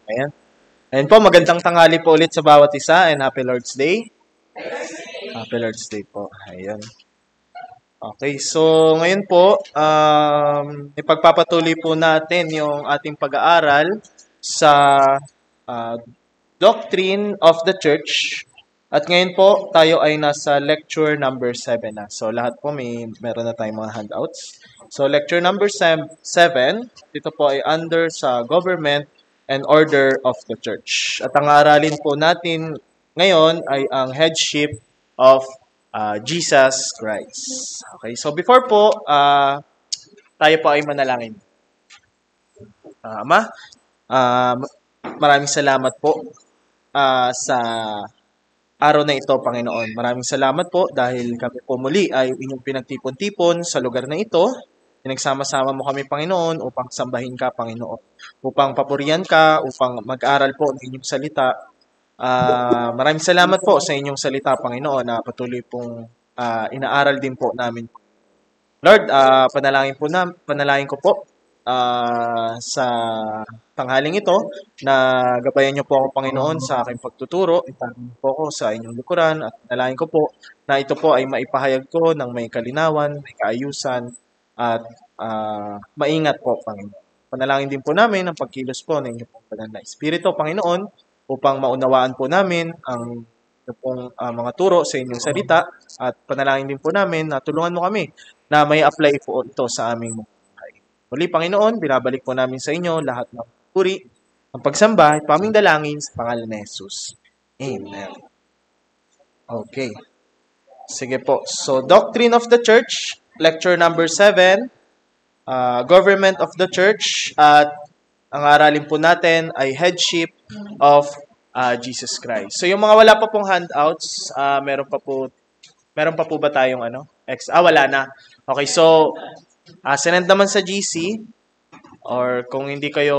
Ayan. Ayan po, magandang tanghali po ulit sa bawat isa and Happy Lord's Day. Happy Lord's Day po. Ayan. Okay, so ngayon po, ipagpapatuloy po natin yung ating pag-aaral sa uh, Doctrine of the Church. At ngayon po, tayo ay nasa lecture number 7 na. So lahat po meron na tayong mga handouts. So lecture number 7, dito po ay under sa Government and Order of the Church. At ang aralin po natin ngayon ay ang headship of Jesus Christ. Okay, so before po, tayo po ay manalangin. Ama, maraming salamat po sa araw na ito, Panginoon. Maraming salamat po dahil kami po muli ay inyong pinagtipon-tipon sa lugar na ito. Pinagsama-sama mo kami, Panginoon, upang sambahin ka, Panginoon. Upang papurihan ka, upang mag-aral po ng inyong salita. Maraming salamat po sa inyong salita, Panginoon, na patuloy pong inaaral din po namin. Lord, panalangin ko po sa tanghaling ito na gabayan niyo po ako, Panginoon, sa aking pagtuturo. Itanin po ako sa inyong likuran at panalangin ko po na ito po ay maipahayag ko ng may kalinawan, may kaayusan at maingat po, Panginoon. Panalangin din po namin ang pagkilos po ng inyong banal na Espiritu, Panginoon, upang maunawaan po namin ang pong mga turo sa inyong salita at panalangin din po namin na tulungan mo kami na may apply po ito sa aming buhay. Muli, Panginoon, binabalik po namin sa inyo lahat ng puri, ng pagsamba at paming dalangin sa pangalan ni Jesus. Amen. Okay. Sige po. So, Doctrine of the Church, lecture number 7, Government of the Church, at ang aralin po natin ay headship of Jesus Christ. So yung mga wala pa pong handouts, meron pa po ba tayong wala na. Okay, so sinend naman sa GC or kung hindi kayo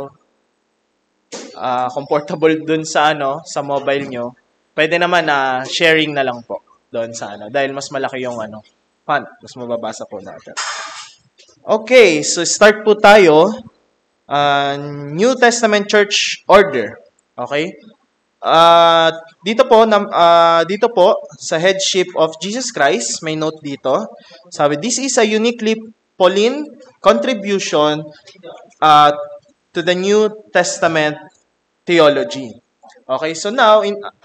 comfortable dun sa sa mobile nyo, pwede naman sharing na lang po doon sa dahil mas malaki yung font, mas mababasa po natin. Okay, so start po tayo. New Testament Church Order. Okay? Dito po sa headship of Jesus Christ, may note dito. Sabi, this is a uniquely Pauline contribution to the New Testament theology. Okay, so now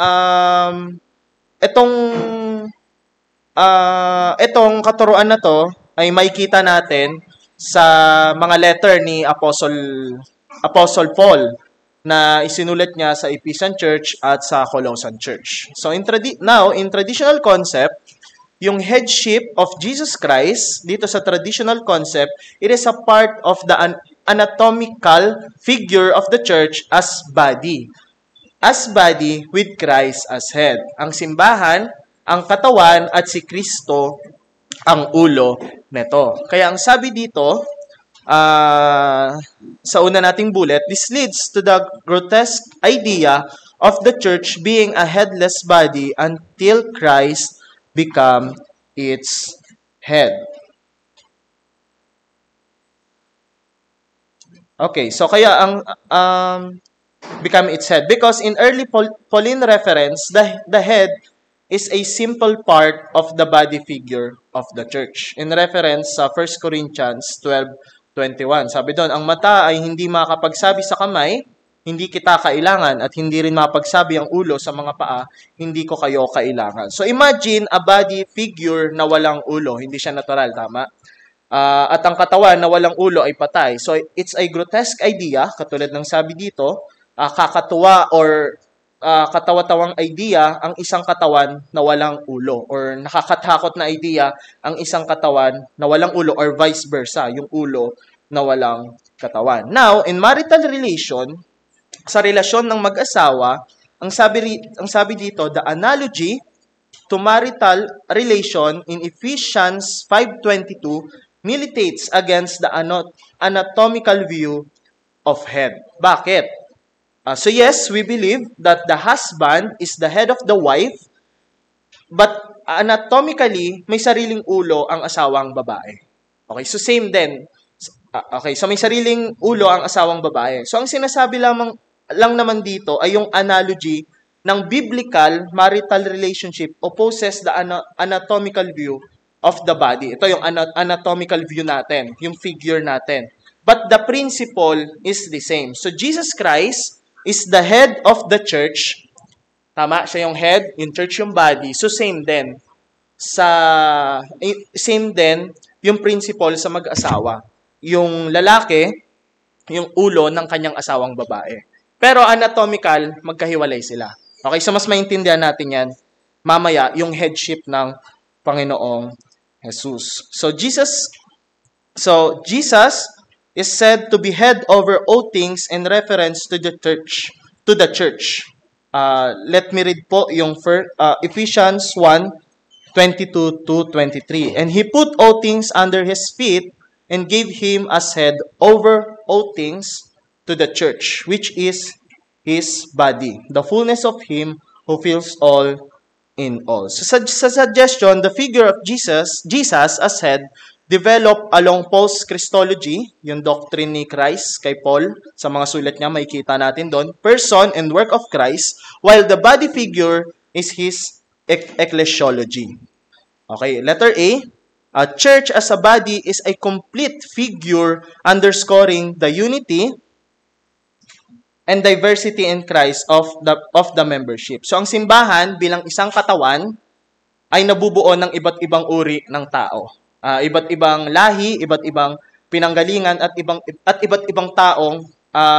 itong katuruan na to ay makikita natin sa mga letter ni Apostle Paul na isinulat niya sa Ephesian Church at sa Colossian Church. So in traditional concept, yung headship of Jesus Christ, dito sa traditional concept, it is a part of the anatomical figure of the church as body. As body with Christ as head. Ang simbahan, ang katawan at si Kristo ang ulo neto. Kaya ang sabi dito, sa una nating bullet, this leads to the grotesque idea of the church being a headless body until Christ become its head. Okay, so kaya ang become its head, because in early Pauline reference, the head is a simple part of the body figure of the church. In reference sa 1 Corinthians 12:21. Sabi doon, ang mata ay hindi makapagsabi sa kamay, hindi kita kailangan, at hindi rin mapagsabi ang ulo sa mga paa, hindi ko kayo kailangan. So imagine a body figure na walang ulo, hindi siya natural, tama? At ang katawan na walang ulo ay patay. So it's a grotesque idea, katulad ng sabi dito, kakatuwa or katawa-tawang idea ang isang katawan na walang ulo, or nakakatakot na idea ang isang katawan na walang ulo, or vice versa, yung ulo na walang katawan. Now, in marital relation, sa relasyon ng mag-asawa, ang sabi dito, the analogy to marital relation in Ephesians 5:22 militates against the anatomical view of head. Bakit? So yes, we believe that the husband is the head of the wife, but anatomically, may sariling ulo ang asawang babae. Okay, so same din. Okay, so may sariling ulo ang asawang babae. So ang sinasabi lamang lang naman dito ay yung analogy ng biblical marital relationship opposes the anatomical view of the body. Ito yung anatomical view natin, yung figure natin. But the principle is the same. So Jesus Christ is the head of the church. Tama, siya yung head, yung church yung body. So same din yung principle sa mag-asawa. Yung lalaki, yung ulo ng kanyang asawang babae. Pero anatomical, magkahiwalay sila. Okay, so mas maintindihan natin yan mamaya yung headship ng Panginoong Jesus. So Jesus is said to be head over all things in reference to the church. Let me read po yung Ephesians 1:22 to 23. And he put all things under his feet and gave him as head over all things to the church, which is his body, the fullness of him who fills all in all. So sa suggestion, the figure of Jesus as head, developed along Paul's Christology, yung doctrine ni Christ kay Paul, sa mga sulat niya, makikita natin doon, person and work of Christ, while the body figure is his ecclesiology. Okay, letter A, a church as a body is a complete figure underscoring the unity and diversity in Christ of the membership. So ang simbahan bilang isang katawan ay nabubuo ng iba't ibang uri ng tao. Iba't ibang lahi, iba't ibang pinanggalingan at iba't ibang taong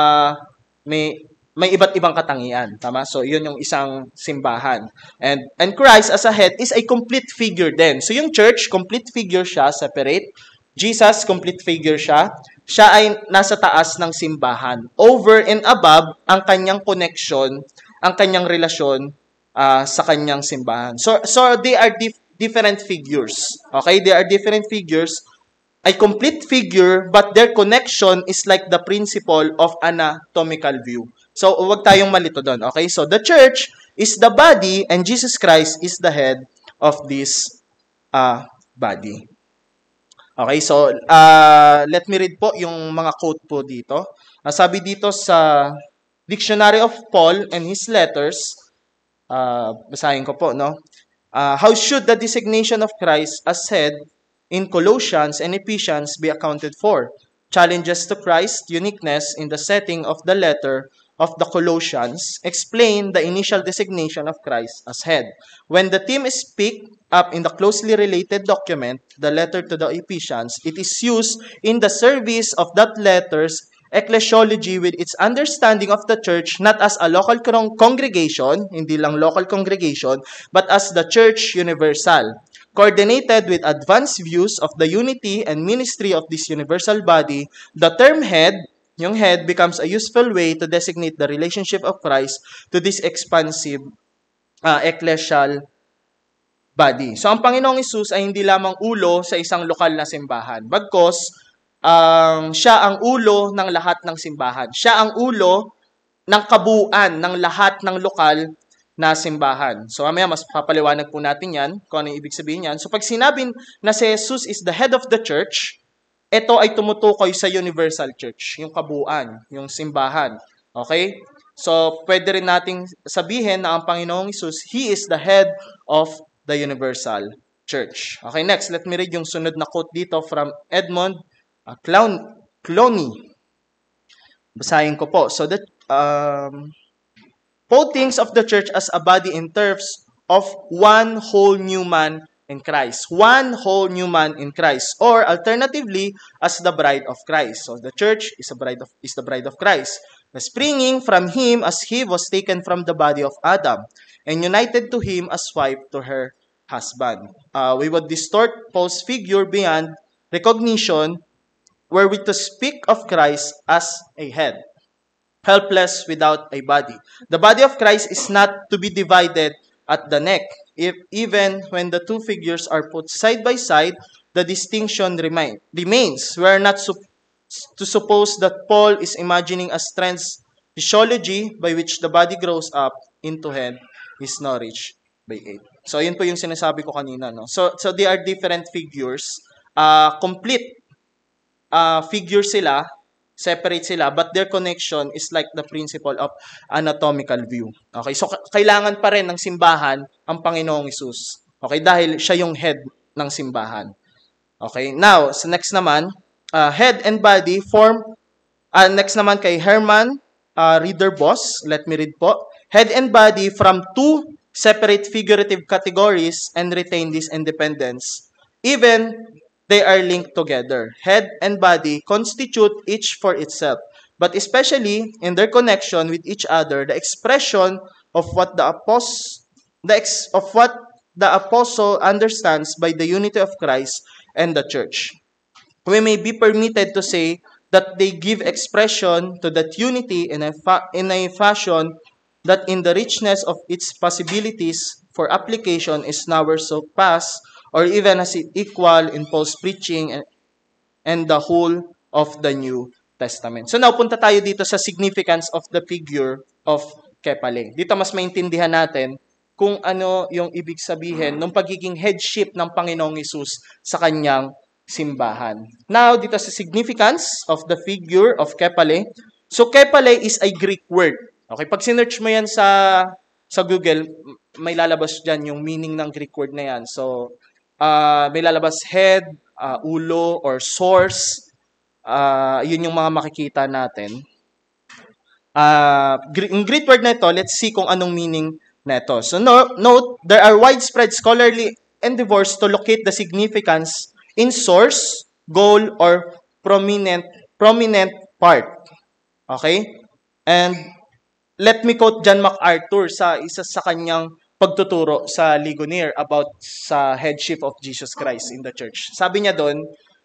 may iba't ibang katangian, tama? So 'yun yung isang simbahan. And Christ as a head is a complete figure din. So yung church, complete figure siya, separate. Jesus, complete figure siya. Siya ay nasa taas ng simbahan. Over and above ang kanyang connection, ang kanyang relasyon sa kanyang simbahan. So they are different figures. Okay? They are different figures. A complete figure, but their connection is like the principle of anatomical view. So, huwag tayong malito doon. Okay? So, the church is the body and Jesus Christ is the head of this body. Okay, so let me read po yung mga quote po dito. Sabi dito sa Dictionary of Paul and his letters, basahin ko po, no? How should the designation of Christ as head in Colossians and Ephesians be accounted for? Challenges to Christ's uniqueness in the setting of the letter of the Colossians explain the initial designation of Christ as head. When the theme is picked up in the closely related document, the letter to the Ephesians, it is used in the service of that letter's ecclesiology with its understanding of the church not as a local congregation, hindi lang local congregation, but as the church universal, coordinated with advanced views of the unity and ministry of this universal body. The term head, yung head, becomes a useful way to designate the relationship of Christ to this expansive ecclesial body. So, ang Panginoong Hesus ay hindi lamang ulo sa isang lokal na simbahan. Bagkus, siya ang ulo ng lahat ng simbahan. Siya ang ulo ng kabuuan ng lahat ng lokal na simbahan. So, mamaya mas papaliwanag po natin yan, kung ano yung ibig sabihin yan. So, pag sinabing na si Jesus is the head of the church, ito ay tumutukoy sa universal church, yung kabuuan, yung simbahan. Okay? So, pwede rin nating sabihin na ang Panginoong Hesus, He is the head of the universal church. Okay, next, let me read yung sunod na quote dito from Edmund Clowney. Basahin ko po. So, Paul thinks of the church as a body in terms of one whole new man in Christ. One whole new man in Christ. Or alternatively, as the bride of Christ. So the church is the bride of Christ. Springing from him as he was taken from the body of Adam and united to him as wife to her husband. We would distort Paul's figure beyond recognition were we to speak of Christ as a head, helpless without a body. The body of Christ is not to be divided at the neck. Even when the two figures are put side by side, the distinction remains. We are not to suppose that Paul is imagining a strange physiology by which the body grows up into head is nourished by it. So, yun po yung sinasabi ko kanina. No? So they are different figures. Complete figure sila, Separate sila, but their connection is like the principle of anatomical view. Okay, so kailangan pa rin ng simbahan ang Panginoong Hesus. Okay, dahil siya yung head ng simbahan. Okay, now, so next naman, head and body form, next naman kay Herman, reader boss, let me read po. Head and body from two separate figurative categories and retain this independence. Even they are linked together. Head and body constitute each for itself, but especially in their connection with each other, the expression of what the apostle understands by the unity of Christ and the church. We may be permitted to say that they give expression to that unity in a fashion that in the richness of its possibilities for application is nowhere surpassed or even as it equal in Paul's preaching and the whole of the New Testament. So now, punta tayo dito sa significance of the figure of Kepale. Dito mas maintindihan natin kung ano yung ibig sabihin ng pagiging headship ng Panginoong Hesus sa kanyang simbahan. Now, dito sa significance of the figure of Kepale. So, Kepale is a Greek word. Okay, pag sinearch mo yan sa Google, may lalabas dyan yung meaning ng Greek word na yan. So, may lalabas head, ulo, or source. Yun yung mga makikita natin. Yung Greek word na ito, let's see kung anong meaning neto. So note, there are widespread scholarly endeavors to locate the significance in source, goal, or prominent part. Okay? And let me quote John MacArthur sa isa sa kanyang pagtuturo sa Ligonier about sa headship of Jesus Christ in the church. Sabi niya doon,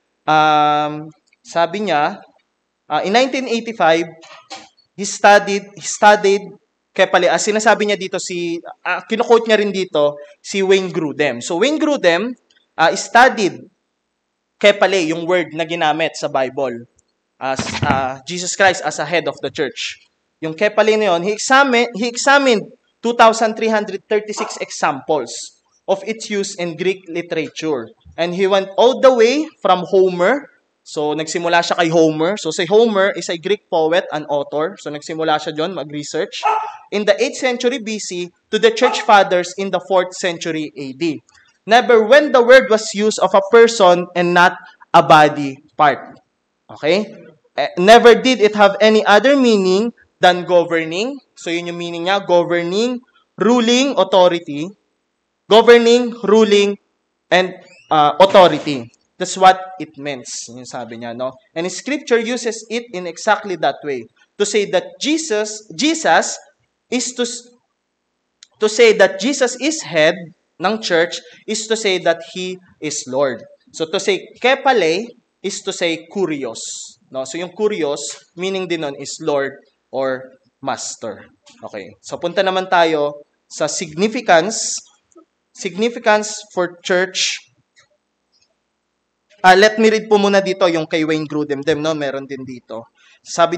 in 1985, he studied Kepale, sinasabi niya dito kino-quote niya rin dito si Wayne Grudem. So Wayne Grudem studied Kepale, yung word na ginamit sa Bible as Jesus Christ as a head of the church. Yung Kepale na yun, he examined 2,336 examples of its use in Greek literature. And he went all the way from Homer. So, nagsimula siya kay Homer. So, si Homer is a Greek poet and author. So, nagsimula siya dyan mag-research. In the 8th century BC to the church fathers in the 4th century AD. Never when the word was used of a person and not a body part. Okay? Never did it have any other meaning than governing. So, yun yung meaning niya. Governing, ruling, authority. Governing, ruling, and authority. That's what it means. Yung sabi niya, no? And Scripture uses it in exactly that way. To say that Jesus is to say that Jesus is head ng church is to say that He is Lord. So to say Kepale is to say kurios. No? So yung kurios, meaning din nun is Lord or Master. Okay. So punta naman tayo sa significance for church. Let me read po muna dito yung kay Wayne Grudem. No? Meron din dito. Sabi,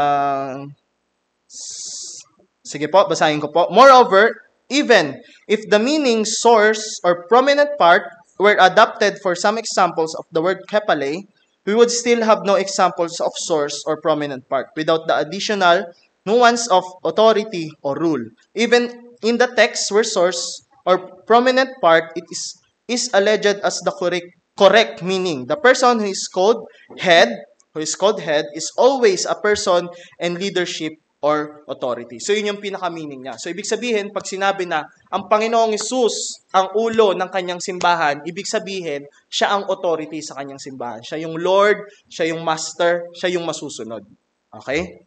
sige po, basahin ko po. Moreover, even if the meaning, source, or prominent part were adopted for some examples of the word Kepale, we would still have no examples of source or prominent part without the additional nuance of authority or rule. Even in the text where source or prominent part it is alleged as the correct meaning. The person who is called head is always a person in leadership or authority. So yun yung pinaka-meaning niya. So ibig sabihin, pag sinabi na ang Panginoong Hesus ang ulo ng kanyang simbahan, ibig sabihin, siya ang authority sa kanyang simbahan. Siya yung Lord, siya yung Master, siya yung masusunod. Okay?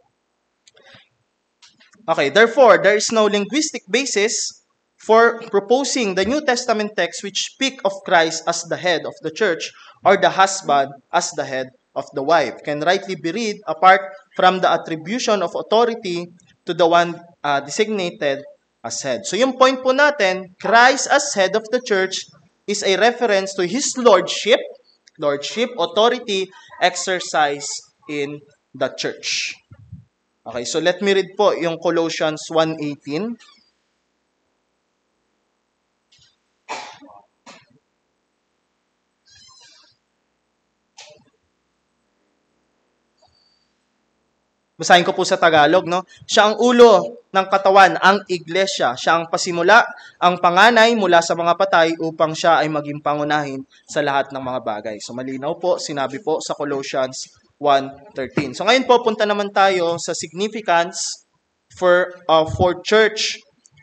Okay, therefore, there is no linguistic basis for proposing the New Testament text which speak of Christ as the head of the church or the husband as the head of the wife can rightly be read apart from the attribution of authority to the one designated as head. So yung point po natin, Christ as head of the church is a reference to His lordship, authority, exercise in the church. Okay, so let me read po yung Colossians 1:18. Basahin ko po sa Tagalog, no? Siya ang ulo ng katawan, ang iglesia. Siya ang pasimula, ang panganay mula sa mga patay upang siya ay maging pangunahin sa lahat ng mga bagay. So malinaw po, sinabi po sa Colossians 1:13. So ngayon po, punta naman tayo sa significance for church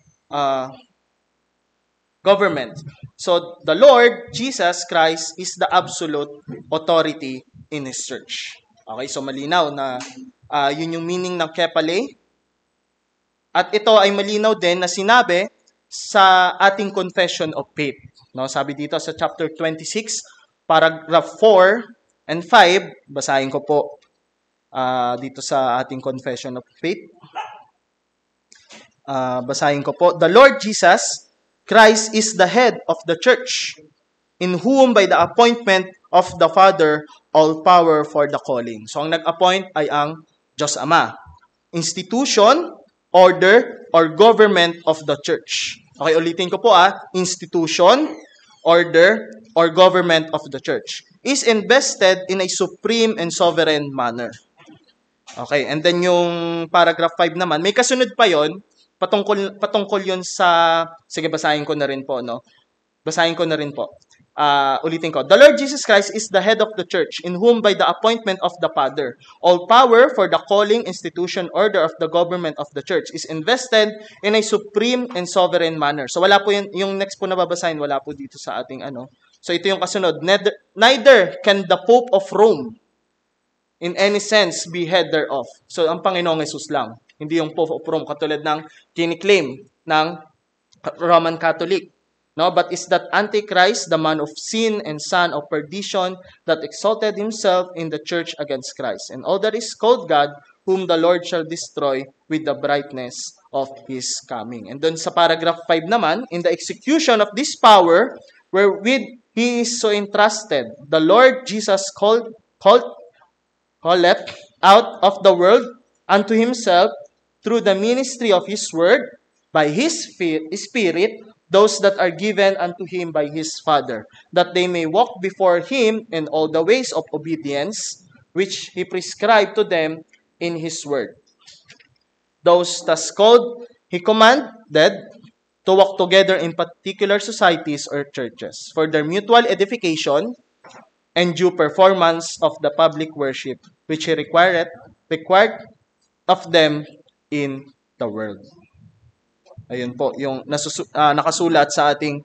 government. So the Lord Jesus Christ is the absolute authority in His church. Okay, so malinaw na yun yung meaning ng kepale. At ito ay malinaw din na sinabi sa ating confession of faith. No, sabi dito sa chapter 26, paragraph 4 and 5, basahin ko po dito sa ating confession of faith. Basahin ko po. The Lord Jesus Christ is the head of the church, in whom by the appointment of the Father, all power for the calling. So ang nag-appoint ay ang Diyos Ama. Institution, order, or government of the church. Okay, ulitin ko po institution, order, or government of the church is invested in a supreme and sovereign manner. Okay, and then yung paragraph 5 naman, may kasunod pa yon, patungkol yun sa, sige basahin ko na rin po, no? Basahin ko na rin po. Ulitin ko. The Lord Jesus Christ is the head of the church, in whom by the appointment of the Father, all power for the calling, institution, order of the government of the church is invested in a supreme and sovereign manner. So wala po yung next po na babasahin, wala po dito sa ating So ito yung kasunod. Neither can the Pope of Rome in any sense be head thereof. So ang Panginoong Hesus lang. Hindi yung Pope of Rome, katulad ng kiniklaim ng Roman Catholic. No, but is that Antichrist, the man of sin and son of perdition, that exalted himself in the church against Christ, and all that is called God, whom the Lord shall destroy with the brightness of His coming. And then sa paragraph 5 naman, in the execution of this power, wherewith He is so entrusted, the Lord Jesus calleth out of the world unto Himself through the ministry of His word, by His Spirit, those that are given unto Him by His Father, that they may walk before Him in all the ways of obedience, which He prescribed to them in His word. Those thus called, He commanded to walk together in particular societies or churches, for their mutual edification and due performance of the public worship, which He required of them in the world. Ayun po, yung nakasulat sa ating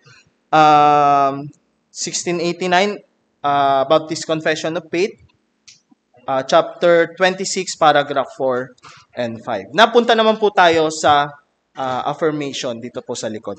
1689 Baptist Confession of Faith, chapter 26, paragraph 4 and 5. Napunta naman po tayo sa affirmation dito po sa likod.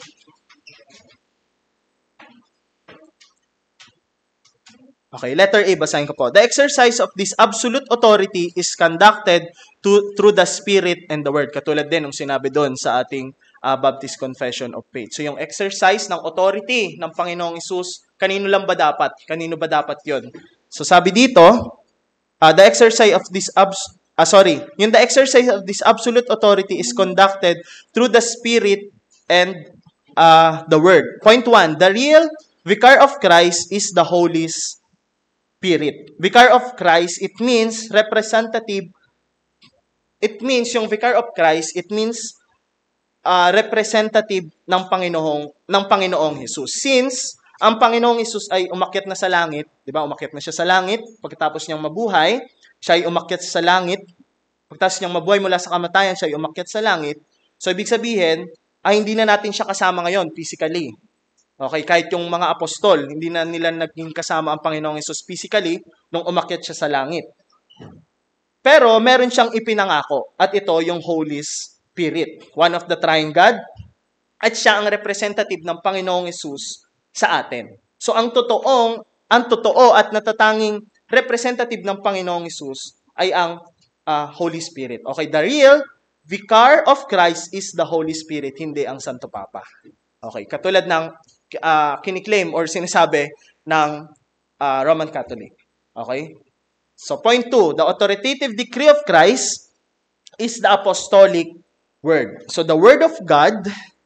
Okay, letter A, basahin ko po. The exercise of this absolute authority is conducted through the Spirit and the Word. Katulad din ng sinabi doon sa ating Baptist Confession of Faith. So yung exercise ng authority ng Panginoong Hesus, kanino lang ba dapat? Kanino ba dapat yon? So sabi dito, the exercise of this the exercise of this absolute authority is conducted through the Spirit and the Word. Point 1, the real Vicar of Christ is the Holy Spirit. Vicar of Christ, it means representative. It means yung Vicar of Christ, it means representative ng Panginoong Hesus. Since ang Panginoong Hesus ay umakyat na sa langit, 'di ba? Umakyat na siya sa langit pagkatapos niyang mabuhay, siya ay umakyat sa langit. Pagkatapos niyang mabuhay mula sa kamatayan, siya ay umakyat sa langit. So ibig sabihin, hindi na natin siya kasama ngayon physically. Okay, kahit yung mga apostol, hindi na nila naging kasama ang Panginoong Hesus physically nung umakyat siya sa langit. Pero meron siyang ipinangako at ito yung Holy Spirit, one of the triune God, at siya ang representative ng Panginoong Hesus sa atin. So ang totoo at natatanging representative ng Panginoong Hesus ay ang Holy Spirit. Okay, the real Vicar of Christ is the Holy Spirit, hindi ang Santo Papa. Okay, katulad ng kiniklaim or sinasabi ng Roman Catholic. Okay? So point 2, the authoritative decree of Christ is the apostolic word. So the word of God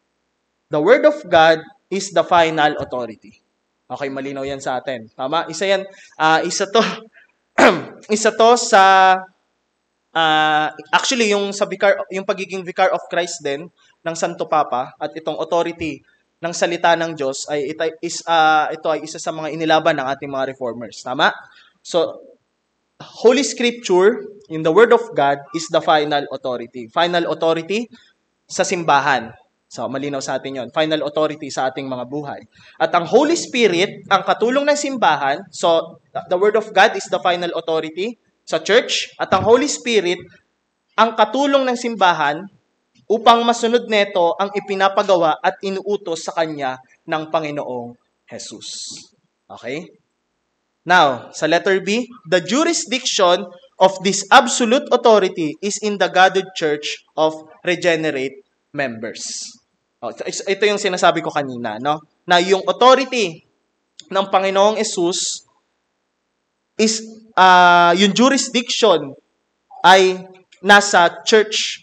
is the final authority. Okay, malinaw yan sa atin. Tama? Isa yan, isa to sa Actually, yung sa vicar, yung pagiging vicar of Christ din ng Santo Papa at itong authority ng salita ng Diyos ay ito ay isa sa mga inilaban ng ating mga reformers. Tama? So, Holy Scripture, in the Word of God, is the final authority. Final authority sa simbahan. So, malinaw sa atin yon. Final authority sa ating mga buhay. At ang Holy Spirit, ang katulong ng simbahan, so, the Word of God is the final authority sa church, at ang Holy Spirit, ang katulong ng simbahan, upang masunod neto ang ipinapagawa at inuutos sa kanya ng Panginoong Jesus. Okay? Now, sa letter B, the jurisdiction of this absolute authority is in the gathered church of regenerate members. Ito yung sinasabi ko kanina, no? Na yung authority ng Panginoong Jesus is yung jurisdiction ay nasa church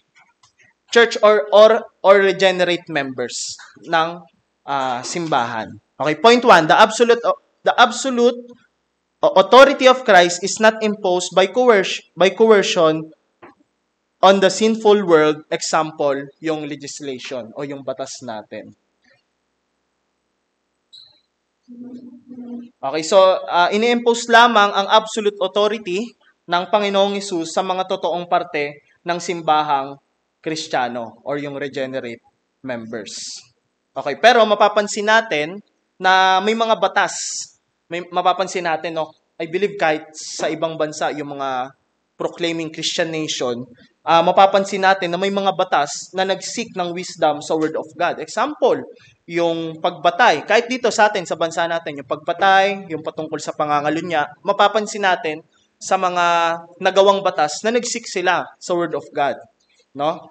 or regenerate members ng simbahan. Okay, point 1, the absolute authority of Christ is not imposed by coercion on the sinful world. Example, yung legislation o yung batas natin. Okay, so ini-impose lamang ang absolute authority ng Panginoong Hesus sa mga totoong parte ng simbahang Kristiyano or yung regenerate members. Okay, pero mapapansin natin na may mga batas. Mapapansin natin, no? I believe kahit sa ibang bansa, yung mga proclaiming Christian nation, mapapansin natin na may mga batas na nag-seek ng wisdom sa Word of God. Example, yung pagbatay. Kahit dito sa atin, sa bansa natin, yung pagbatay, yung patungkol sa pangangalunya, mapapansin natin sa mga nagawang batas na nag-seek sila sa Word of God. No?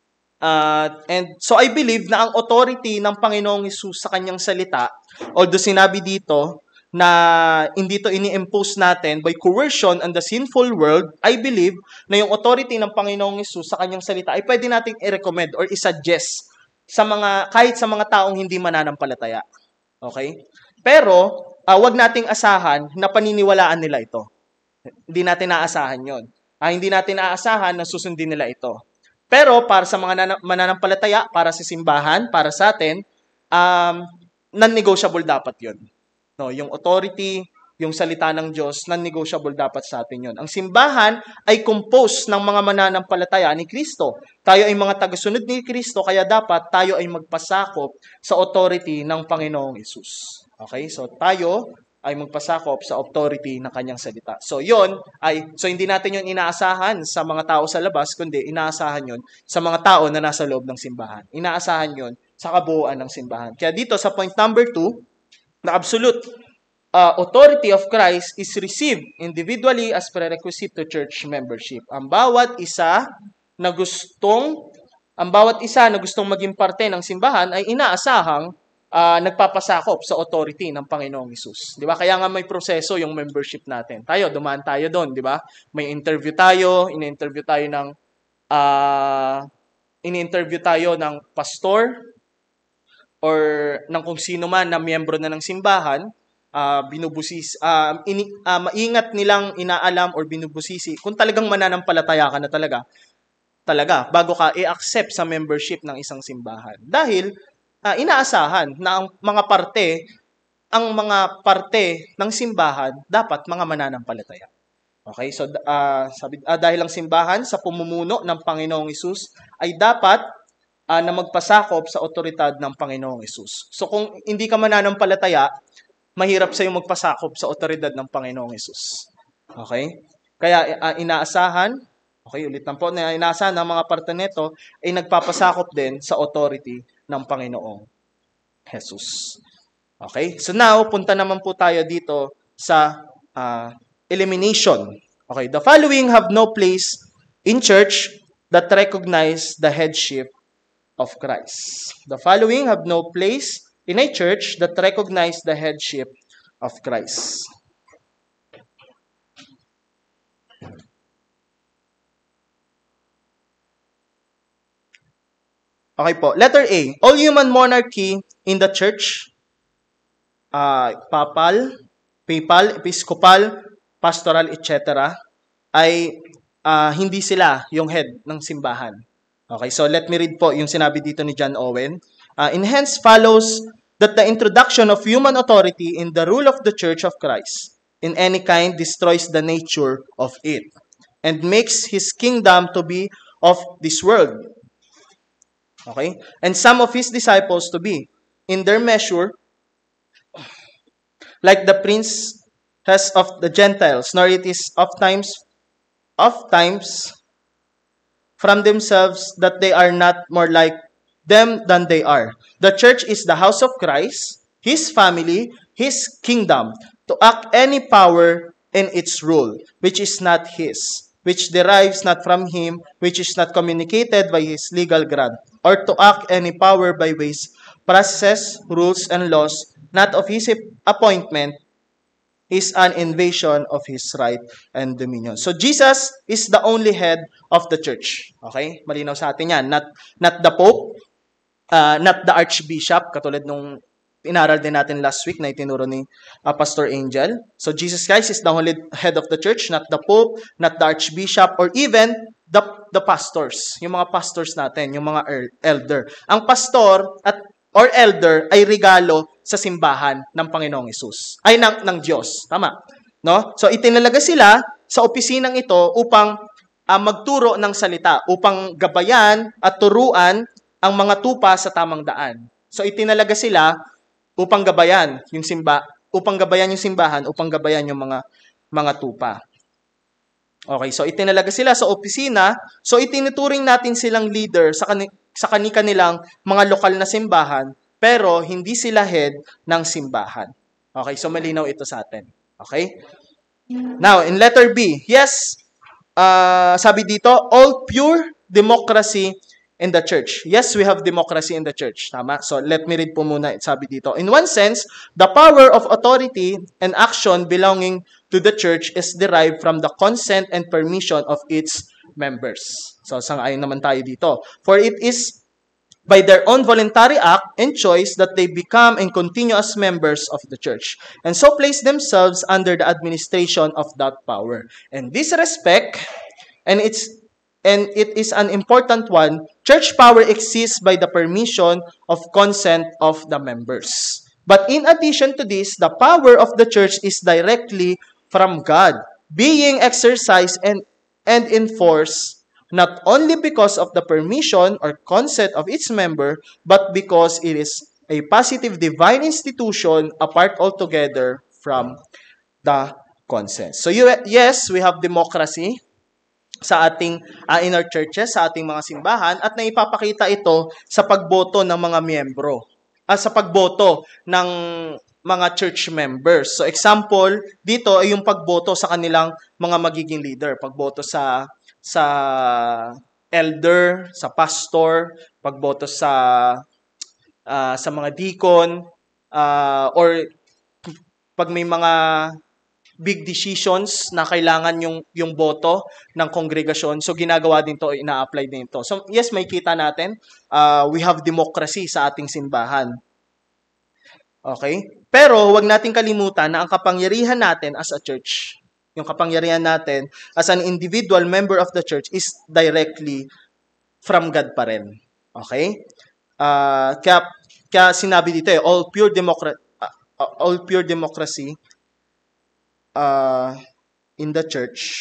And so I believe na ang authority ng Panginoong Hesus sa kanyang salita, although sinabi dito na hindi to ini-impose natin by coercion on the sinful world, I believe na yung authority ng Panginoong Hesus sa kanyang salita ay pwede nating i-recommend or i-suggest sa kahit sa mga taong hindi mananampalataya. Okay? Pero, wag nating asahan na paniniwalaan nila ito. Hindi natin naasahan yon. Hindi natin naasahan na susundin nila ito. Pero, para sa mga mananampalataya, para sa simbahan, para sa atin, non-negotiable dapat yon. No, yung authority, yung salita ng Diyos, non-negotiable dapat sa atin yon. Ang simbahan ay composed ng mga mananampalataya ni Kristo. Tayo ay mga tagasunod ni Kristo, kaya dapat tayo ay magpasakop sa authority ng Panginoong Hesus. Okay? So tayo ay magpasakop sa authority ng kanyang salita. So hindi natin yon inaasahan sa mga tao sa labas, kundi inaasahan yon sa mga tao na nasa loob ng simbahan. Inaasahan yon sa kabuuan ng simbahan. Kaya dito sa point number 2, the absolute authority of Christ is received individually as prerequisite to church membership. Ang bawat isa na gustong maging parte ng simbahan ay inaasahang nagpapasakop sa authority ng Panginoong Hesus. 'Di ba? Kaya nga may proseso yung membership natin. Dumaan tayo doon, 'di ba? May interview tayo, ini-interview tayo ng pastor or ng kung sino man na miyembro na ng simbahan, maingat nilang inaalam or binubusisi kung talagang mananampalataya ka na talaga bago ka i-accept sa membership ng isang simbahan. Dahil inaasahan na ang mga parte ng simbahan dapat mga mananampalataya. Okay? So dahil ang simbahan sa pumumuno ng Panginoong Hesus ay dapat na magpasakop sa otoridad ng Panginoong Hesus. So kung hindi ka mananampalataya, mahirap sa'yo magpasakop sa otoridad ng Panginoong Hesus. Okay? Kaya inaasahan ng mga parte nito ay nagpapasakop din sa authority ng Panginoong Hesus. Okay? So now, punta naman po tayo dito sa elimination. Okay? The following have no place in church that recognize the headship of Christ. The following have no place in a church that recognize the headship of Christ. Okay po. Letter A. All human monarchy in the church, papal, episcopal, pastoral, etc. ay hindi sila yung head ng simbahan. Okay, so let me read po yung sinabi dito ni John Owen. In hence follows that the introduction of human authority in the rule of the Church of Christ in any kind destroys the nature of it and makes his kingdom to be of this world. Okay? And some of his disciples to be, in their measure, like the prince has of the Gentiles, nor it is oft times from themselves that they are not more like them than they are. The church is the house of Christ, his family, his kingdom, to act any power in its rule, which is not his, which derives not from him, which is not communicated by his legal grant, or to act any power by ways, processes, rules, and laws, not of his appointment, is an invasion of his right and dominion. So Jesus is the only head of the church. Okay? Malinaw sa atin yan. Not the Pope, not the Archbishop, katulad nung inaral din natin last week na itinuro ni Pastor Angel. So Jesus Christ is the only head of the church, not the Pope, not the Archbishop, or even the pastors. Yung mga pastors natin, yung mga elder. Ang pastor or elder ay regalo sa simbahan ng Panginoong Hesus. Ay, ng Diyos. Tama. No? So, itinalaga sila sa opisinang ito upang magturo ng salita, upang gabayan at turuan ang mga tupa sa tamang daan. So, itinalaga sila upang gabayan yung simbahan, upang gabayan yung mga tupa. Okay, so itinalaga sila sa opisina, so itinuturing natin silang leader sa kanilang mga lokal na simbahan, pero hindi sila head ng simbahan. Okay, so malinaw ito sa atin. Okay? Now, in letter B, yes, sabi dito, all pure democracy in the church. Yes, we have democracy in the church. Tama? So, let me read po muna. Sabi dito, in one sense, the power of authority and action belonging to the church is derived from the consent and permission of its members. So, sang-ayon naman tayo dito. For it is by their own voluntary act and choice that they become and continue as members of the church, and so place themselves under the administration of that power. In this respect, and it is an important one, church power exists by the permission of consent of the members. But in addition to this, the power of the church is directly from God, being exercised and enforced not only because of the permission or consent of its member, but because it is a positive divine institution apart altogether from the consent. So yes, we have democracy sa ating in our churches, sa ating mga simbahan, at naipapakita ito sa pagboto ng mga miyembro, sa pagboto ng mga church members. So example, dito ay yung pagboto sa kanilang mga magiging leader, pagboto sa elder, sa pastor, pagboto sa mga deacon, or pag may mga big decisions na kailangan yung boto ng kongregasyon. So, ginagawa din to, ina-apply din to. So, yes, may kita natin, we have democracy sa ating simbahan. Okay? Pero, huwag nating kalimutan na ang kapangyarihan natin as a church, yung kapangyarihan natin as an individual member of the church is directly from God pa rin. Okay? Kaya sinabi dito all pure democracy in the church.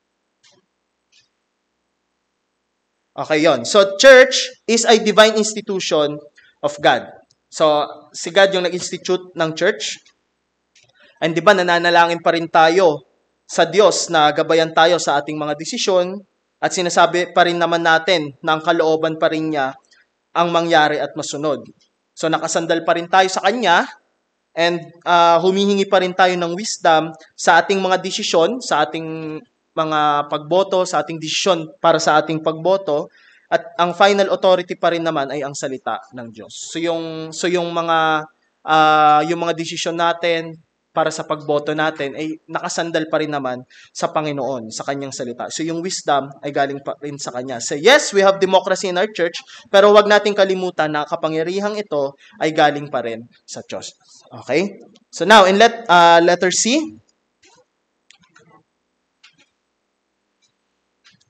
Okay, yon. So, church is a divine institution of God. So, si God yung nag-institute ng church. And di ba, nananalangin pa rin tayo sa Diyos na gabayan tayo sa ating mga desisyon at sinasabi pa rin naman natin na ang kalooban pa rin niya ang mangyari at masunod. So, nakasandal pa rin tayo sa Kanya and humihingi pa rin tayo ng wisdom sa ating mga desisyon, sa ating mga pagboto, sa ating desisyon para sa ating pagboto, at ang final authority pa rin naman ay ang salita ng Diyos. So yung mga desisyon natin para sa pagboto natin ay nakasandal pa rin naman sa Panginoon, sa Kanyang salita. So yung wisdom ay galing pa rin sa Kanya. So yes, we have democracy in our church, pero wag nating kalimutan na kapangyarihang ito ay galing pa rin sa Diyos. Okay? So now, in letter C.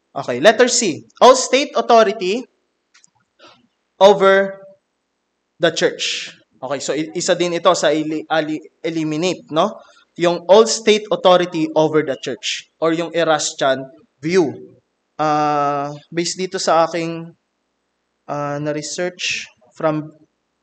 Okay, letter C. All state authority over the church. Okay, so isa din ito sa eliminate, no? Yung all state authority over the church or yung Erastian view. Based dito sa aking na-research from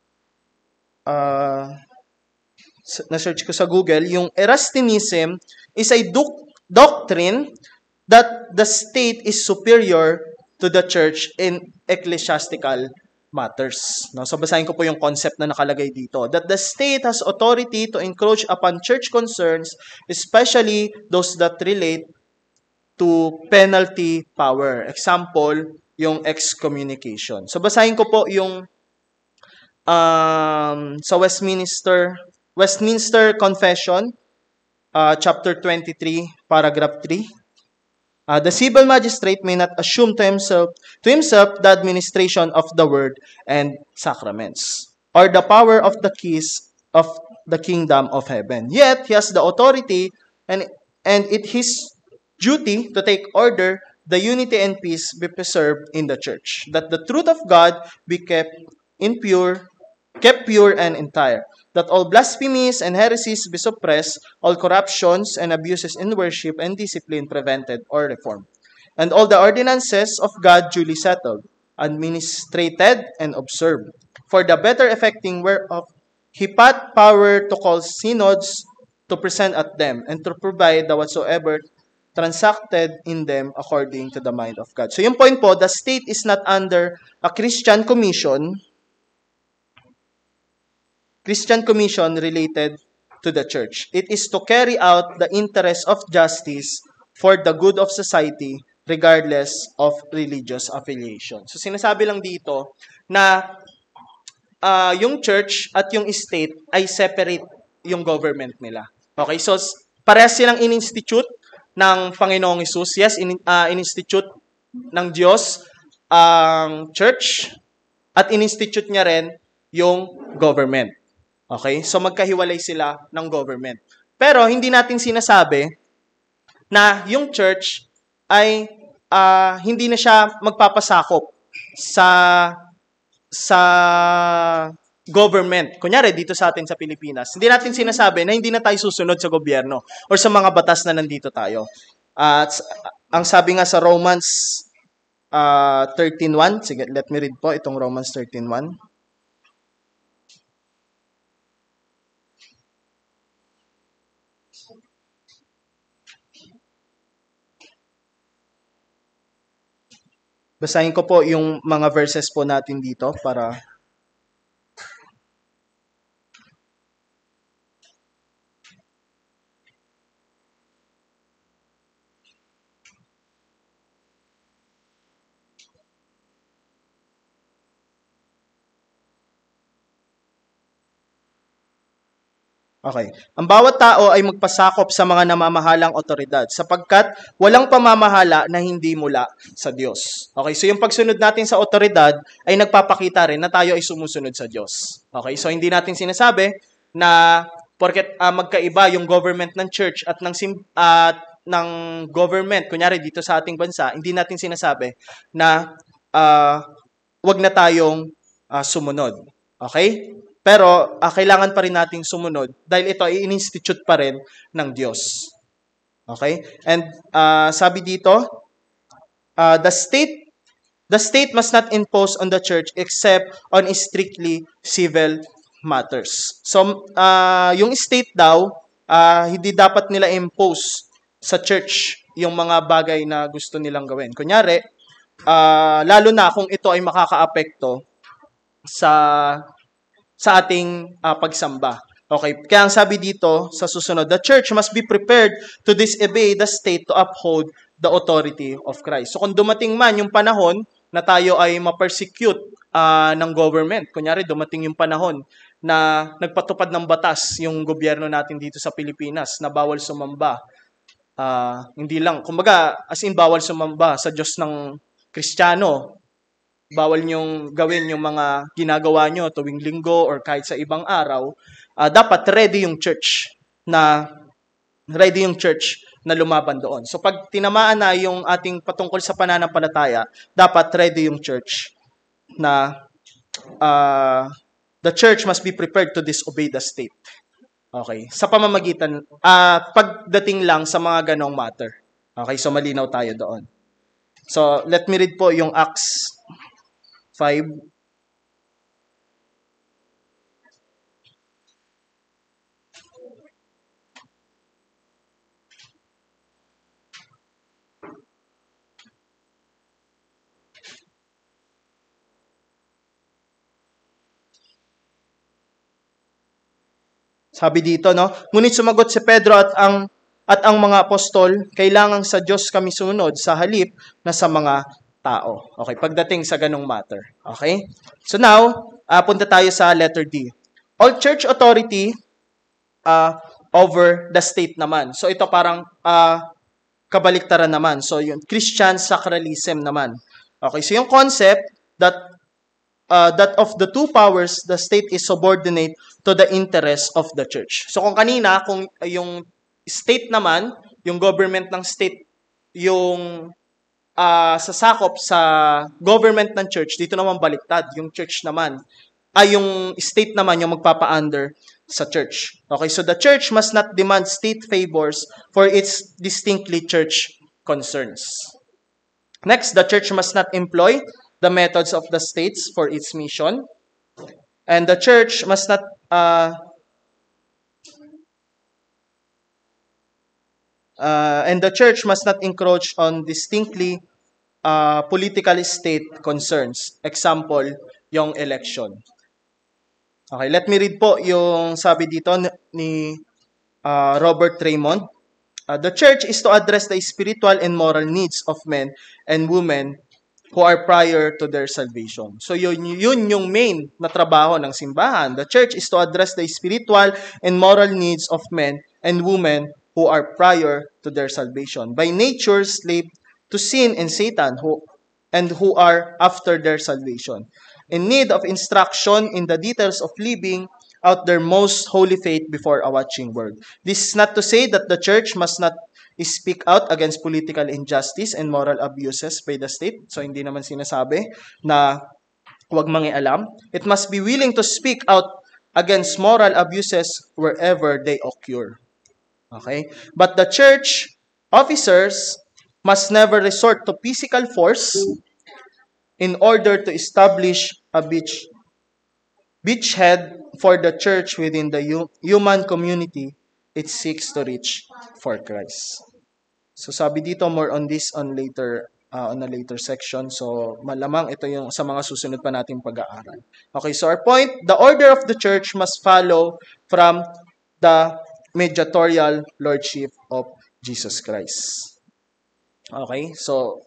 na-search ko sa Google, yung Erastianism is a doctrine that the state is superior to the church in ecclesiastical matters. No? So basahin ko po yung concept na nakalagay dito. That the state has authority to encroach upon church concerns, especially those that relate to penalty power. Example, yung excommunication. So basahin ko po yung sa Westminster Confession, chapter 23, paragraph 3. The civil magistrate may not assume to himself the administration of the word and sacraments, or the power of the keys of the kingdom of heaven. Yet he has the authority and it his duty to take order, the unity and peace be preserved in the church, that the truth of God be kept pure and entire, that all blasphemies and heresies be suppressed, all corruptions and abuses in worship and discipline prevented or reformed, and all the ordinances of God duly settled, administrated, and observed. For the better effecting whereof he hath power to call synods to present at them, and to provide the whatsoever transacted in them according to the mind of God. So yung point po, the state is not under a Christian commission related to the church. It is to carry out the interests of justice for the good of society regardless of religious affiliation. So sinasabi lang dito na yung church at yung state ay separate yung government nila. Okay, so parehas silang in-institute ng Panginoong Hesus. Yes, in-institute ng Diyos ang church at in-institute niya rin yung government. Okay? So magkahiwalay sila ng government. Pero hindi natin sinasabi na yung church ay hindi na siya magpapasakop sa government. Kunyari, dito sa atin sa Pilipinas, hindi natin sinasabi na hindi na tayo susunod sa gobyerno or sa mga batas na nandito tayo. Ang sabi nga sa Romans 13:1, sige, let me read po itong Romans 13:1. Basahin ko po yung mga verses po natin dito para okay. Ang bawat tao ay magpasakop sa mga namamahalang otoridad sapagkat walang pamamahala na hindi mula sa Diyos. Okay, so yung pagsunod natin sa otoridad ay nagpapakita rin na tayo ay sumusunod sa Diyos. Okay, so hindi natin sinasabi na porket magkaiba yung government ng church at ng government, kunyari dito sa ating bansa, hindi natin sinasabi na wag na tayong sumunod. Okay? Pero kailangan pa rin nating sumunod dahil ito ay in-institute pa rin ng Diyos. Okay? And sabi dito, the state must not impose on the church except on strictly civil matters. So, yung state daw, hindi dapat nila impose sa church yung mga bagay na gusto nilang gawin. Kunyari, lalo na kung ito ay makakaapekto sa ating pagsamba. Okay, kaya ang sabi dito sa susunod, the church must be prepared to disobey the state to uphold the authority of Christ. So kung dumating man yung panahon na tayo ay ma-persecute ng government, kunyari dumating yung panahon na nagpatupad ng batas yung gobyerno natin dito sa Pilipinas na bawal sumamba. Hindi lang, kumbaga as in bawal sumamba sa Diyos ng Kristiyano, bawal nyong gawin yung mga ginagawa nyo tuwing linggo or kahit sa ibang araw, dapat ready yung church na lumaban doon. So pag tinamaan na yung ating patungkol sa pananampalataya, dapat ready yung church na the church must be prepared to disobey the state. Okay. Sa pamamagitan, pagdating lang sa mga ganong matter. Okay, so malinaw tayo doon. So, let me read po yung Acts 5. Sabi dito, no? Ngunit sumagot si Pedro at ang mga apostol, kailangan sa Diyos kami sumunod sa halip na sa mga tao. Okay, pagdating sa ganong matter. Okay? So now, punta tayo sa letter D. All church authority over the state naman. So ito parang kabaliktaran naman. So yung Christian sacralism naman. Okay, so yung concept that of the two powers, the state is subordinate to the interest of the church. So kung kanina, kung yung state naman, yung government ng state, yung sasakop sa government ng church, dito naman baliktad. Yung church naman, yung state naman yung magpapa-under sa church. Okay, so the church must not demand state favors for its distinctly church concerns. Next, the church must not employ the methods of the states for its mission. And the church must not encroach on distinctly political state concerns. Example, yung election. Okay, let me read po yung sabi dito ni Robert Raymond. The church is to address the spiritual and moral needs of men and women who are prior to their salvation. So yun yung main na trabaho ng simbahan. The church is to address the spiritual and moral needs of men and women who are prior to their salvation. By nature, slave to sin and Satan, who are after their salvation, in need of instruction in the details of living out their most holy faith before a watching world. This is not to say that the church must not speak out against political injustice and moral abuses by the state. So hindi naman sinasabi na huwag mangialam. It must be willing to speak out against moral abuses wherever they occur. Okay? But the church officers must never resort to physical force in order to establish a beachhead for the church within the human community it seeks to reach for Christ. So sabi dito, more on this on a later section. So malamang ito yung sa mga susunod pa nating pag-aaral. Okay, so our point, the order of the church must follow from the mediatorial lordship of Jesus Christ. Okay, so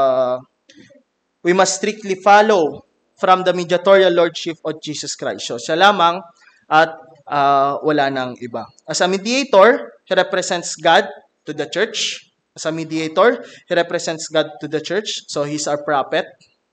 we must strictly follow from the mediatorial lordship of Jesus Christ. So siya lamang at wala nang iba. As a mediator, he represents God to the church. As a mediator, he represents God to the church. So he's our prophet.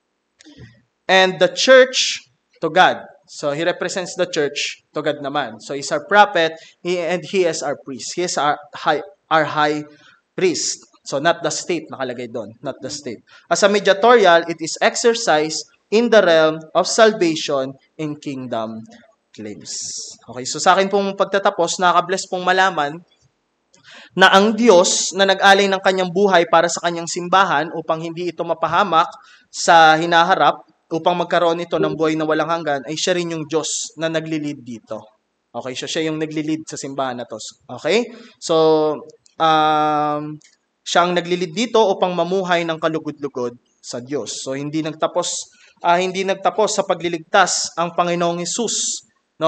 And the church to God. So he represents the church to God naman. So he's our prophet and he is our priest. He is our high priest. So not the state nakalagay doon, not the state. As a mediatorial, it is exercised in the realm of salvation in kingdom claims. Okay, so sa akin pong pagtatapos, nakaka-bless pong malaman na ang Diyos na nag-alay ng kanyang buhay para sa kanyang simbahan upang hindi ito mapahamak sa hinaharap, upang magkaroon ito ng buhay na walang hanggan, ay siya rin yung Diyos na nagli-lead dito. Okay, so siya yung nagli-lead sa simbahan na to. Okay? So, siya ang nagli-lead dito upang mamuhay ng kalugod-lugod sa Diyos. So, hindi nagtapos sa pagliligtas ang Panginoong Hesus, no?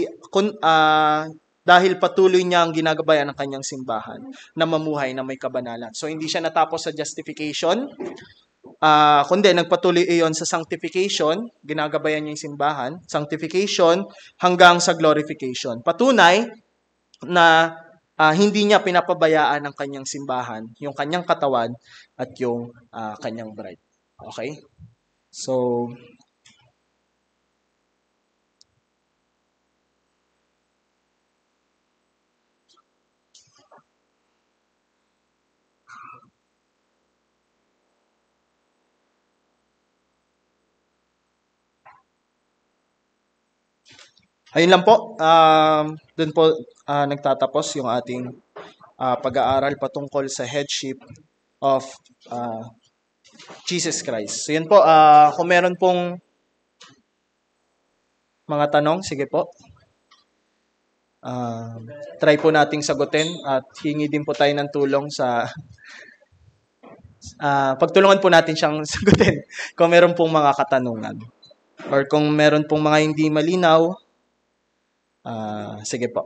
Dahil patuloy niya ang ginagabayan ng kanyang simbahan na mamuhay na may kabanalan. So, hindi siya natapos sa justification, kundi nagpatuloy iyon sa sanctification, ginagabayan niya yung simbahan, sanctification hanggang sa glorification. Patunay na hindi niya pinapabayaan ang kanyang simbahan, yung kanyang katawan at yung kanyang bride. Okay? So, Ayun lang po. Doon po nagtatapos yung ating pag-aaral patungkol sa headship of uh, Jesus Christ. So yun po, kung meron pong mga tanong, sige po. Try po nating sagutin at hingi din po tayo ng tulong sa pagtulungan po natin siyang sagutin kung meron pong mga katanungan. Or kung meron pong mga hindi malinaw, sige po.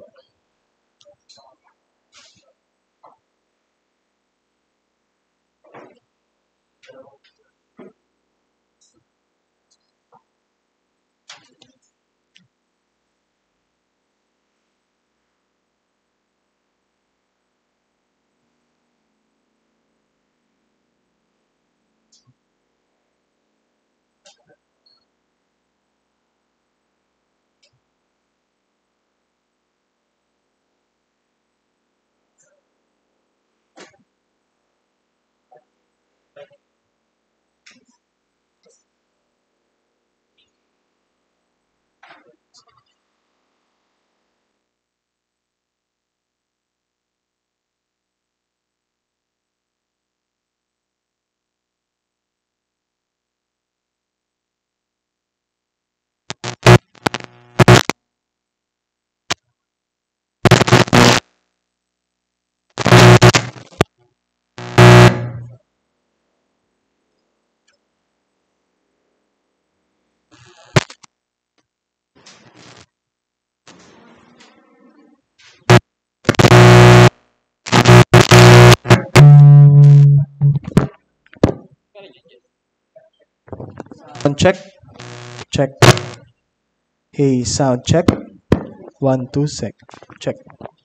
Sound check. Check. Hey, sound check. 1, 2, sec. Check.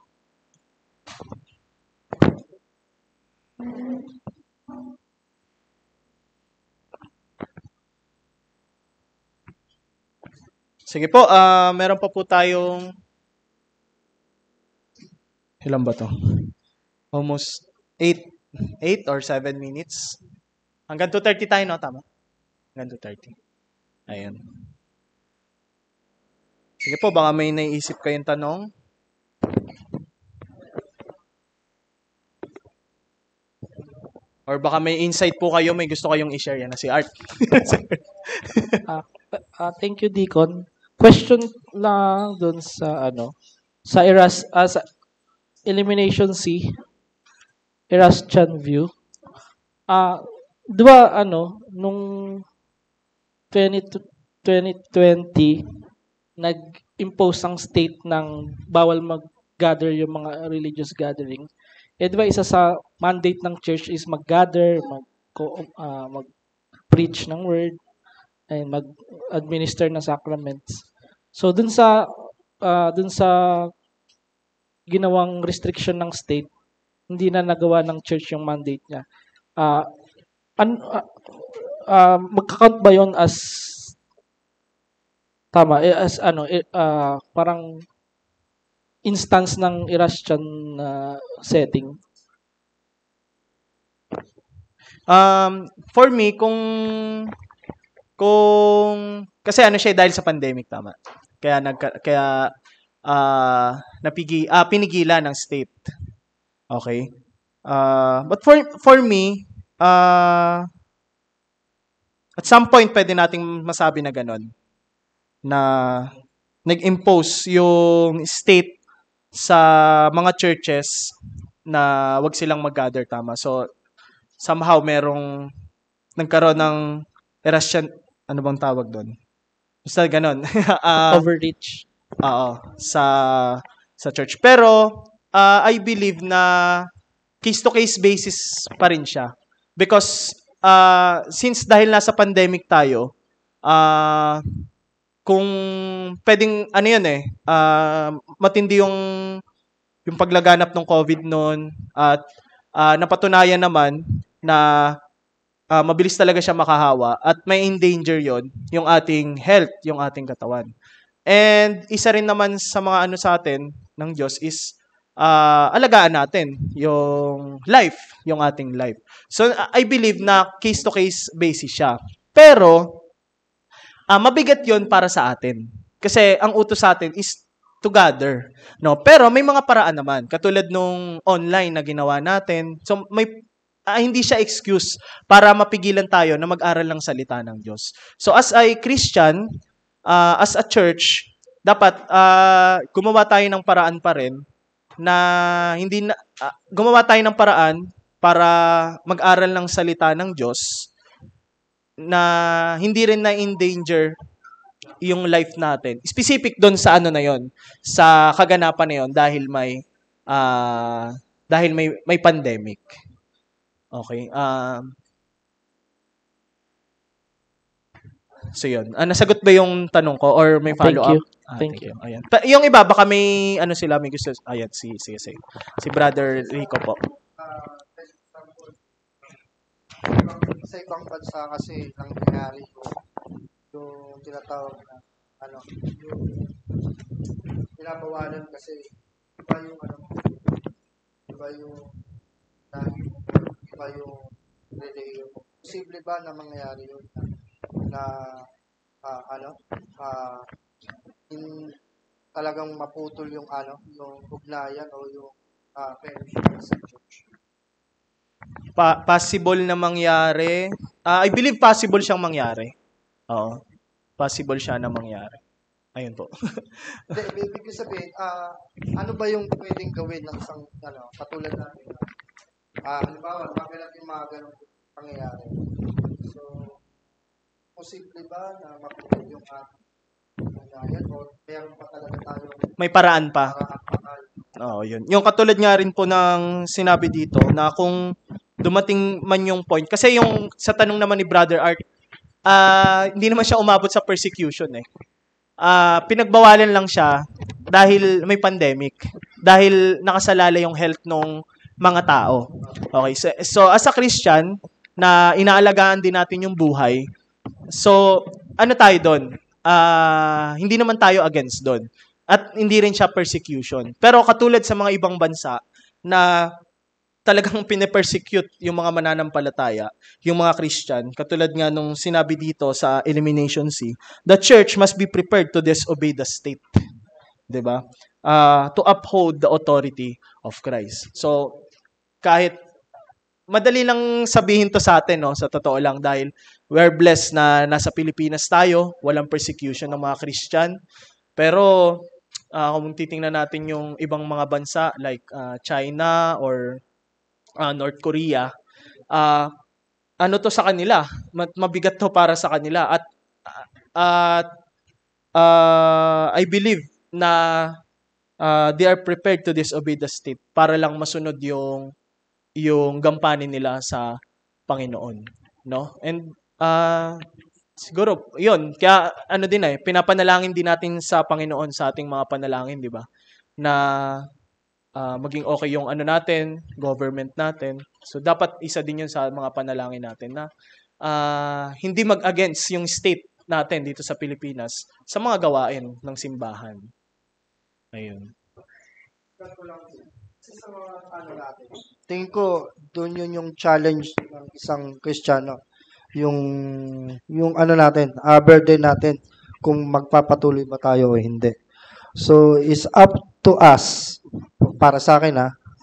Sige po, meron pa po tayong ilan ba to? Almost 8 or 7 minutes. Hanggang 2:30 tayo, no? Tama? Hanggang 2:30. Ayun. Sige po, baka may naiisip kayong tanong. Or baka may insight po kayo, may gusto kayong i-share. Yan na si Art. Thank you, Deacon. Question lang dun sa sa sa elimination C, Erastian view. Di ba nung 2020 nag-impose ang state ng bawal mag-gather yung mga religious gathering. Di ba isa sa mandate ng church is mag-gather, mag-preach ng word, and mag-administer ng sacraments. So dun sa ginawang restriction ng state, hindi na nagawa ng church yung mandate niya. Magka-count ba yon as tama as parang instance ng Erastian setting? For me, kung kasi siya dahil sa pandemic, tama. Kaya pinigilan ng state. Okay? But for me, at some point pwede nating masabi na ganun na nag-impose yung state sa mga churches na wag silang mag-gather, tama. So somehow merong nagkaroon ng Erastian, ano bang tawag doon? Basta ganun. Overreach. Oo, sa church. Pero I believe na case-to-case basis pa rin siya. Because since dahil nasa pandemic tayo, kung pwedeng matindi yung paglaganap ng COVID noon at napatunayan naman na mabilis talaga siya makahawa at may endanger yon yung ating health, yung ating katawan. And isa rin naman sa mga sa atin ng Diyos is alagaan natin yung life, yung ating life. So I believe na case-to-case basis siya. Pero mabigat yon para sa atin. Kasi ang utos sa atin is to gather, no? Pero may mga paraan naman, katulad nung online na ginawa natin. So hindi siya excuse para mapigilan tayo na mag-aral ng salita ng Diyos. So as a Christian, as a church, dapat gumawa tayo ng paraan pa rin na hindi na gumawa tayo ng paraan para mag-aral ng salita ng Diyos na hindi rin na in danger yung life natin. Specific doon sa ano na yon, sa kaganapan na yon dahil may pandemic. Okay. So yun. Nasagot ba yung tanong ko or may follow up? Thank you. Ayan. Yung iba baka may sila may gusto. Ayan si Brother Rico po. Sa ibang bansa kasi nangyayari yung tinatawag na yung pinabawalan kasi iba yung religion. Posible ba na mangyayari yun na talagang maputol yung ugnayan o yung fellowship sa church? Possible na mangyari. I believe possible siyang mangyari. Oo. Possible siya na mangyari. Ayun po. Ibig sabihin, ano ba yung pwedeng gawin ng isang, katulad natin? Halimbawa, bakit yung mga ganong pangyayari? So, posible ba na maputol yung ugnayan o mayroon pa talaga tayo? May paraan pa. Oo, yun. Yung katulad nga rin po ng sinabi dito na kung dumating man yung point, kasi yung sa tanong naman ni Brother Art, hindi naman siya umabot sa persecution eh. Pinagbawalan lang siya dahil may pandemic, dahil nakasalala yung health ng mga tao. Okay, so as a Christian na inaalagaan din natin yung buhay, so ano tayo doon? Hindi naman tayo against doon. At hindi rin siya persecution. Pero katulad sa mga ibang bansa na talagang pine-persecute yung mga mananampalataya, yung mga Christian, katulad nga nung sinabi dito sa Elimination C, the church must be prepared to disobey the state. 'Di ba? To uphold the authority of Christ. So, kahit madali lang sabihin to sa atin, no, sa totoo lang, dahil we're blessed na nasa Pilipinas tayo, walang persecution ng mga Christian. Pero kung titingnan natin yung ibang mga bansa like China or North Korea, ano to sa kanila? Mabigat to para sa kanila. At I believe na they are prepared to disobey the state para lang masunod yung gampanin nila sa Panginoon, no? And siguro, yun, kaya pinapanalangin din natin sa Panginoon sa ating mga panalangin, di ba? Na maging okay yung natin, government natin. So, dapat isa din yun sa mga panalangin natin na hindi mag-against yung state natin dito sa Pilipinas sa mga gawain ng simbahan. Ayun. Sa mga natin, tingin ko, doon yun yung challenge ng isang Kristiyano. Yung natin, burden natin kung magpapatuloy ba tayo o hindi. So, it's up to us, para sa akin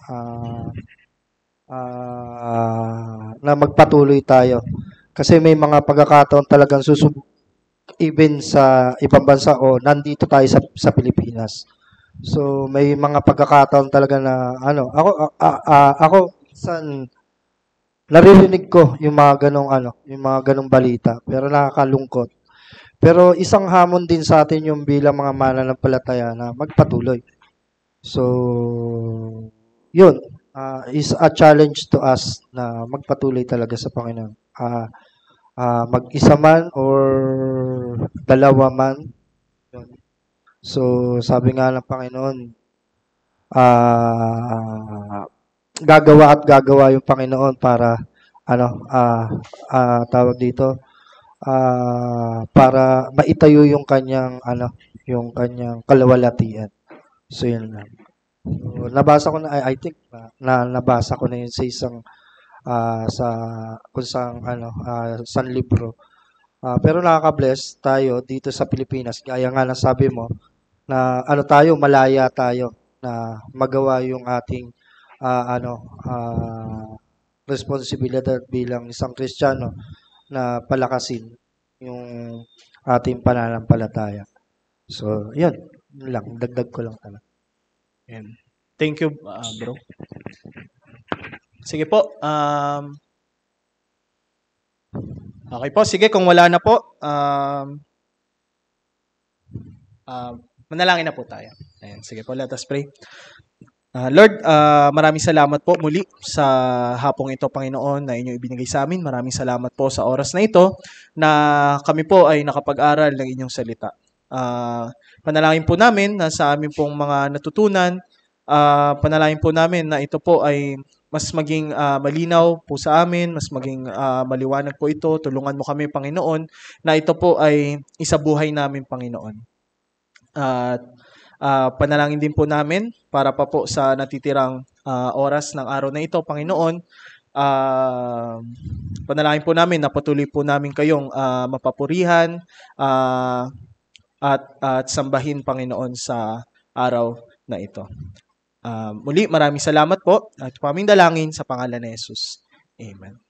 na magpatuloy tayo. Kasi may mga pagkakataon talagang even sa ibang bansa o nandito tayo sa Pilipinas. So, may mga pagkakataon talaga na, ako, naririnig ko yung mga ganong balita, pero nakakalungkot. Pero isang hamon din sa atin yung bilang mga mananampalataya na magpatuloy. So, yun, is a challenge to us na magpatuloy talaga sa Panginoon. Mag-isa man or dalawa man. Yun. So, sabi nga ng Panginoon, gagawa yung Panginoon para tawag dito, para maitayo yung kanyang kalawalatian. So yun lang. So, nabasa ko na, I think nabasa ko na yun sa isang sa libro Pero nakaka-bless tayo dito sa Pilipinas. Gaya nga ng sabi mo, na ano tayo, malaya tayo na magawa yung ating responsibilidad bilang isang Kristiyano na palakasin yung ating pananampalataya. So, yun. Yun lang. Dagdag ko lang talaga. Ayan. Thank you, bro. Sige po. Okay po, sige, kung wala na po, manalangin na po tayo. Ayan, sige po, let us pray. Lord, maraming salamat po muli sa hapong ito, Panginoon, na inyong ibinigay sa amin. Maraming salamat po sa oras na ito na kami po ay nakapag-aral ng inyong salita. Panalangin po namin na sa amin pong mga natutunan, panalangin po namin na ito po ay mas maging malinaw po sa amin, mas maging maliwanag po ito. Tulungan mo kami, Panginoon, na ito po ay isabuhay namin, Panginoon. At panalangin din po namin para pa po sa natitirang oras ng araw na ito, Panginoon. Panalangin po namin na patuloy po namin kayong mapapurihan at sambahin, Panginoon, sa araw na ito. Muli, maraming salamat po at paming dalangin sa pangalan ni Jesus. Amen.